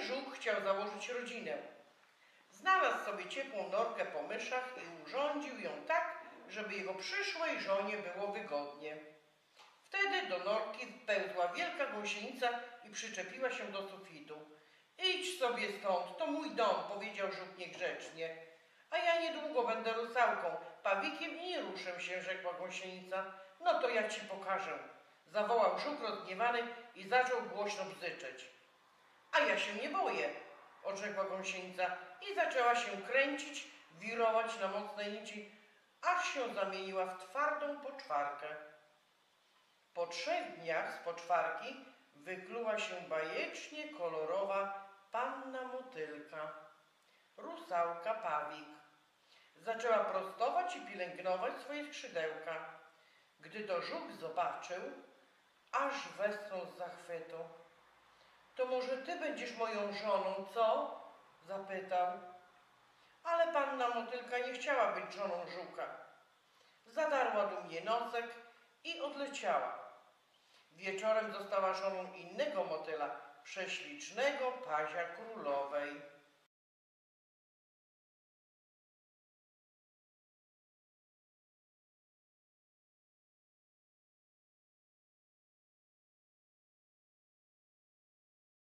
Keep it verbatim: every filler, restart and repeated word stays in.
żuk chciał założyć rodzinę. Znalazł sobie ciepłą norkę po myszach i urządził ją tak, żeby jego przyszłej żonie było wygodnie. Wtedy do norki wpełzła wielka gąsienica i przyczepiła się do sufitu. Idź sobie stąd, to mój dom, powiedział żuk niegrzecznie. A ja niedługo będę rusałką, pawikiem i nie ruszę się, rzekła gąsienica. No to ja ci pokażę, zawołał żuk rozgniewany i zaczął głośno bzyczeć. A ja się nie boję, odrzekła gąsienica i zaczęła się kręcić, wirować na mocnej nici, aż się zamieniła w twardą poczwarkę. Po trzech dniach z poczwarki wykluła się bajecznie kolorowa panna motylka, rusałka Pawik. Zaczęła prostować i pielęgnować swoje skrzydełka. Gdy to żuk zobaczył, aż westchnął z zachwytu. To może ty będziesz moją żoną, co? Zapytał. Ale panna motylka nie chciała być żoną żuka. Zadarła dumnie nosek i odleciała. Wieczorem została żoną innego motyla, prześlicznego pazia królowej.